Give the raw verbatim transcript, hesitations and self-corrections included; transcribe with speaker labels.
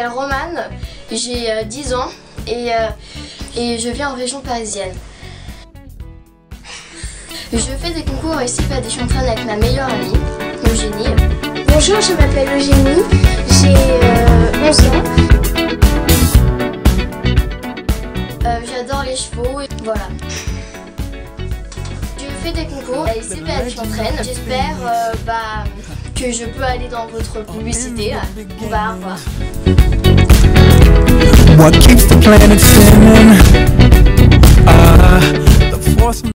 Speaker 1: m'appelle Romane, j'ai euh, dix ans et, euh, et je vis en région parisienne. Je fais des concours ici à des chantraines avec ma meilleure amie, Eugénie.
Speaker 2: Bonjour, je m'appelle Eugénie, j'ai euh, onze ans.
Speaker 1: Euh, J'adore les chevaux, et voilà. Je fais des concours ici à des chantraines. J'espère euh, bah, que je peux aller dans votre publicité. Là. On va revoir. What keeps the planet spinning? Uh, the force